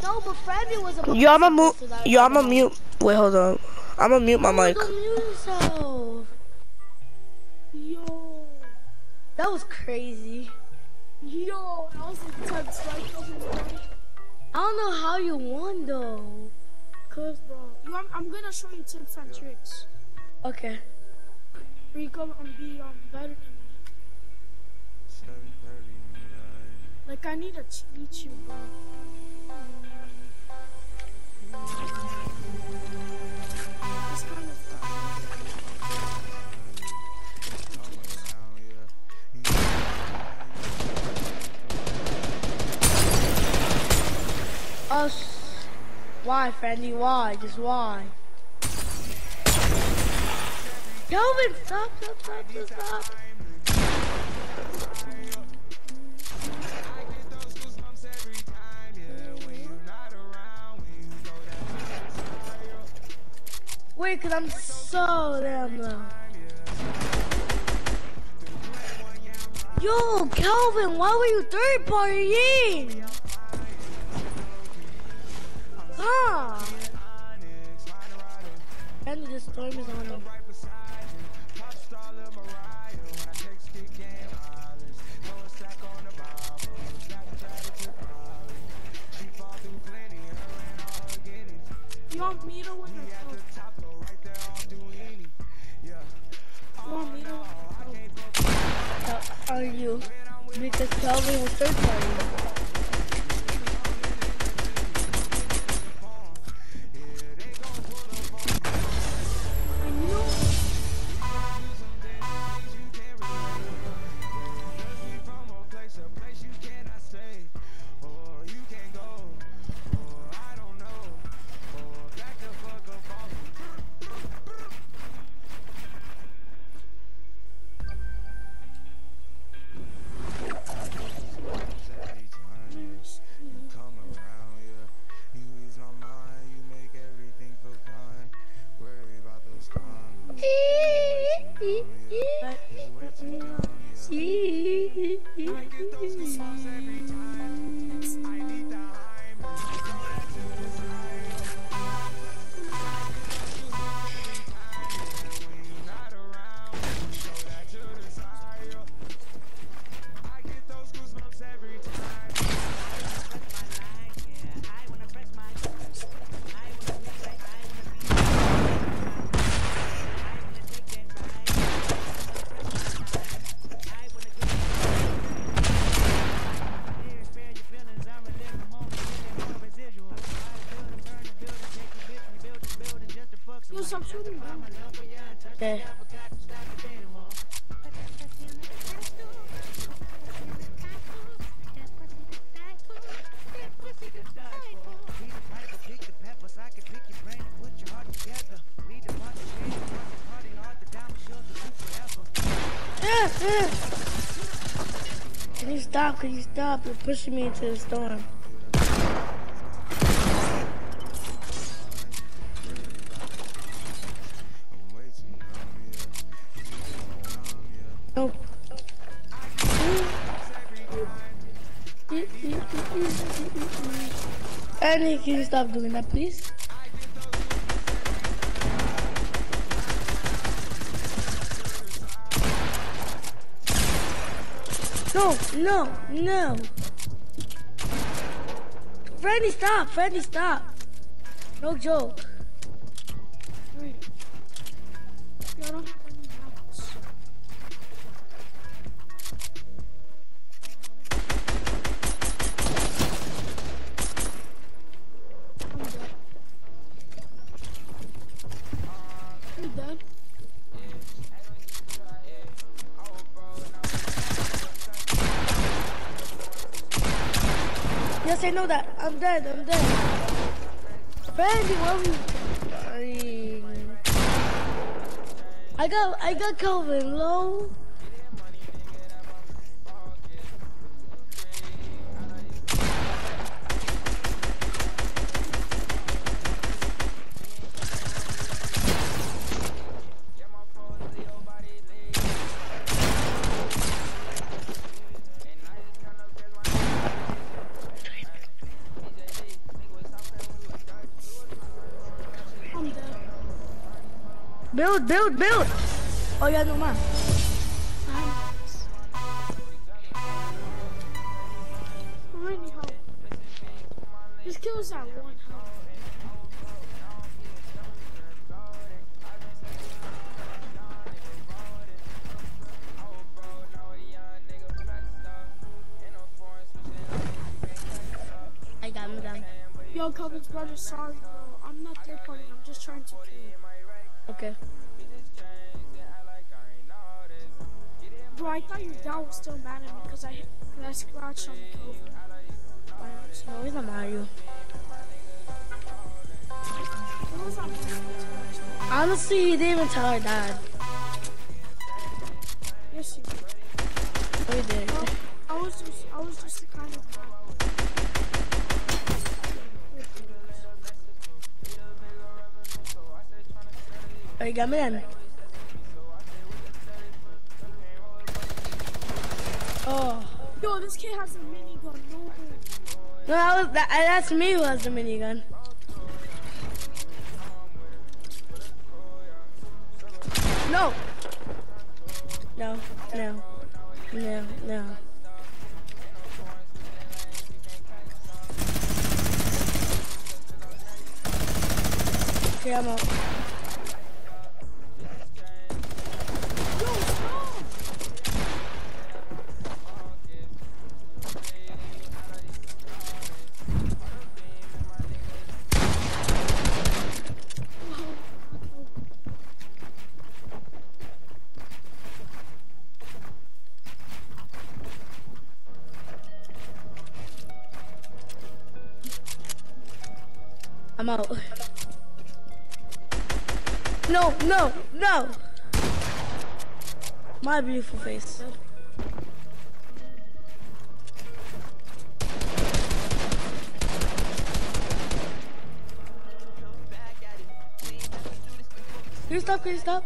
No, but Freddy was a Yo, I'ma mute. so that Yo, I'ma mute. Wait, hold on. I'ma mute my mic. Don't mute yourself. Yo. That was crazy. Yo, that was intense, right? I don't know how you won though. Cause bro, yo, I'm gonna show you tips and tricks. Okay. Where you come and be better than me. Like I need to teach you, bro. It's kind of Why, Freddy? Why? Just why? Kelvin, stop. Wait, cause I'm so damn low. Yo, Kelvin, why were you third partying? Ah! And the storm is on him. You want me to win or you want me to win? How are you? Because Kelvin was third party. Okay. Can you stop? Can you stop? You're pushing me into the storm. No. Annie, can you stop doing that, please? No. Freddy, stop. Freddy, stop. No joke. Wait. Yo, I don't have any rounds. I'm dead. Yes, I know that. I'm dead. Freddy, what are we dying? I got Kelvin low. Build, build, build. Oh, yeah, no man. How many health? This kills at 1 health. I got him down. Yo, Calvin's brother, sorry, bro. I'm not third party. I'm just trying to kill you. Okay. Bro, I thought your dad was still mad at me because I scratched on Calvin. By accident. No, he's not mad at you. What was that mad? Honestly, he didn't even tell her dad. Yes, you did. Oh, he did. I was just kind of mad. Oh, you got me then. Oh. Yo, this kid has a minigun. No. No, that's me who has the minigun. No. No, no, no, no. Okay, I'm out. Yo, stop! I'm out. No, no, no! My beautiful face. Can you stop? Can you stop?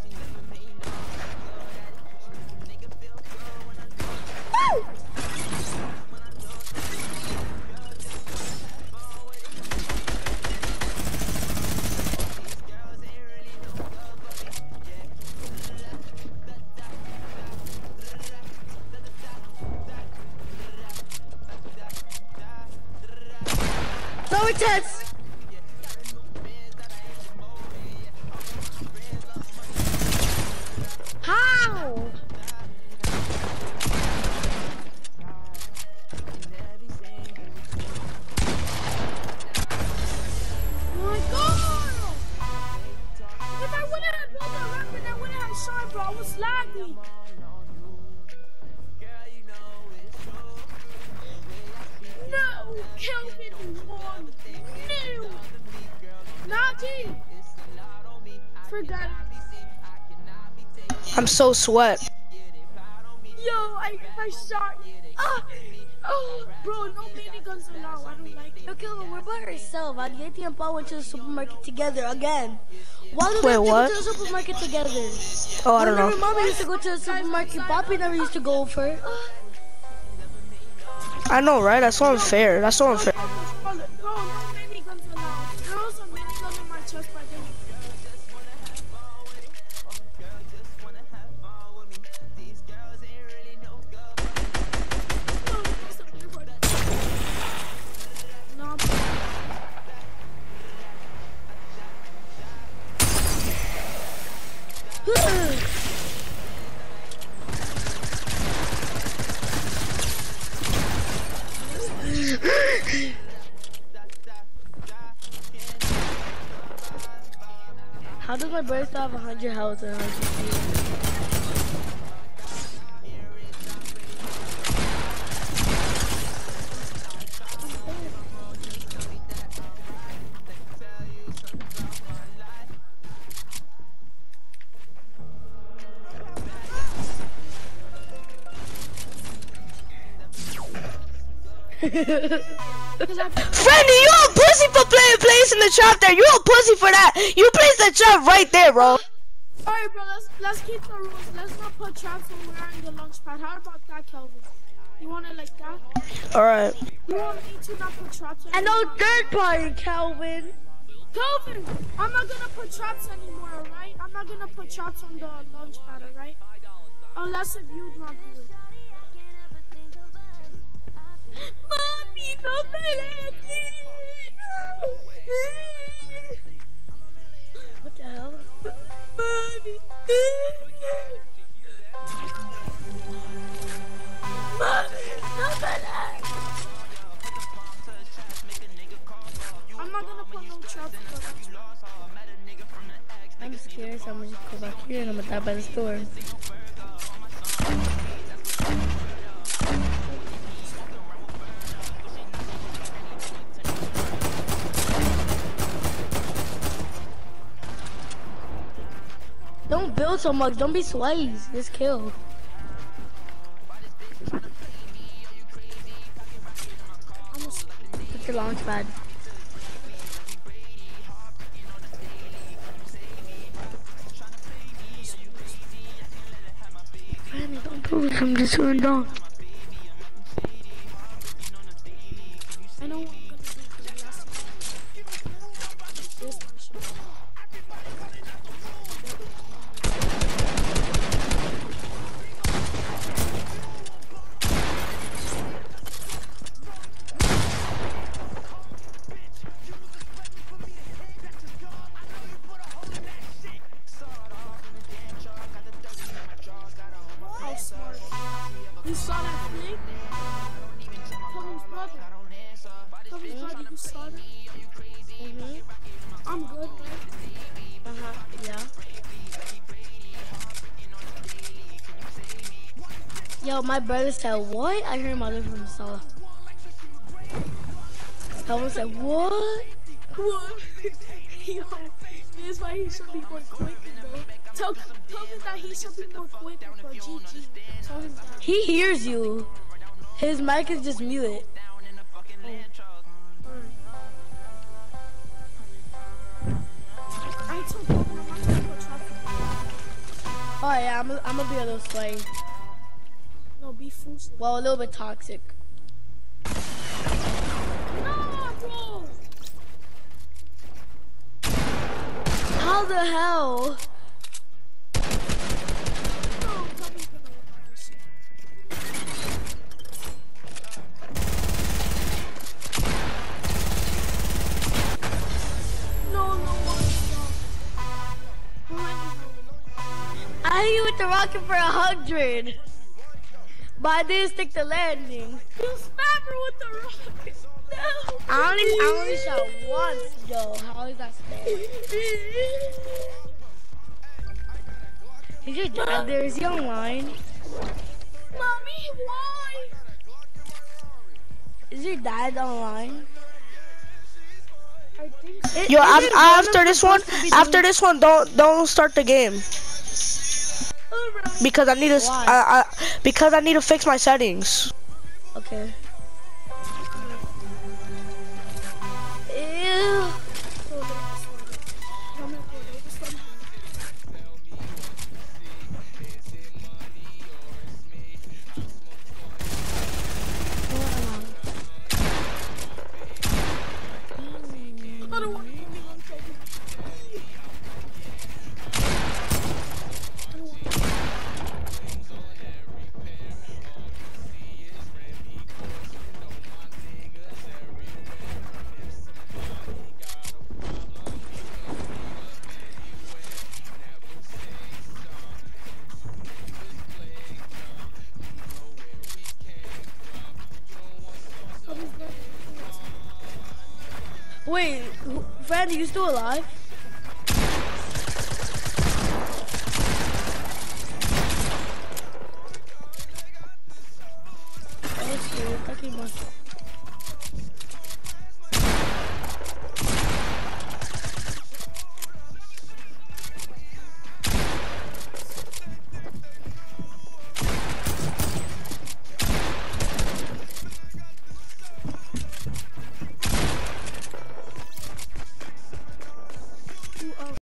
Woo! No intense. How? My God! If I wouldn't have built that weapon, I wouldn't have shot, bro. I was lagging. No! Kelvin won! No! Naughty! Forgot it. I'm so sweat. Yo, I shot. Oh, bro, no miniguns allowed. I don't like it. Okay, we're by ourselves. Ageti and Paul went to the supermarket together again. Why do we have to what? go to the supermarket together? Oh, I don't Remember, know. Mama used to go to the supermarket. Poppy never used to go with her. I know, right? That's so unfair. That's so unfair. Bro, no miniguns allowed. There was a minigun in my chest, but I didn't. No, How does my brother still have 100 health and 100 speed? Friendly, you a pussy for placing the trap there. You a pussy for that. You placed the trap right there, bro. alright, bro. Let's keep the rules. Let's not put traps when we're in the launch pad. How about that, Kelvin? You want it like that? All right. You want me to not put traps? And no third party, Calvin. Kelvin, I'm not gonna put traps anymore, alright? I'm not gonna put traps on the launch pad, alright? Unless if you not do it. Mami, no me What the hell? Mami. I'm not gonna put no traps for that. I'm scared, so I'm gonna just go back here and I'm gonna die by the store. Don't build so much, don't be sways, just kill. Put your launch pad. Fanny, don't push, I'm just going down. I know what I'm gonna do for the last one. This one should be. How smart. You saw that flick? Kelvin's brother. Kelvin's brother, you saw that? I'm good, man. Yeah. Yo, my brother said, what? I heard my other from Salah. Someone said, what? What? Yo, this is why he should be more quick, bro. Tell him that he should be more quick for GG. Tell him that. He hears you. His mic is just muted. I told him I'm not gonna put traffic. Oh yeah, I'm gonna be a little slave. No, be foolish. Well, a little bit toxic. No, bro! How the hell? No, Kelvin's gonna win this shit. No, I hit you with the rocket for 100. But I didn't stick the landing. you spammer with the rocket. No. I only shot once, yo. How is that fair? Is your dad there? Is he online? Mommy, why? Is your dad online? I think so. Yo, after this one, don't start the game because I need to Why? because I need to fix my settings. Okay. Ew. I don't want to be on Kelvin. Wait, Randy, you still alive?